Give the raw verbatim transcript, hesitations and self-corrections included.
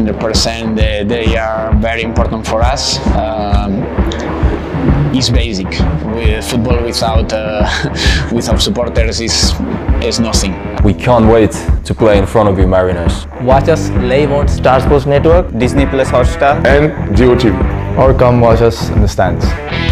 hundred percent. They, they are very important for us. Um, it's basic. With football without uh, without supporters is is nothing. We can't wait to play in front of you, Mariners. Watch us live on Star Sports Network, Disney Plus Hotstar, and Geo T V. Or come watch us in the stands.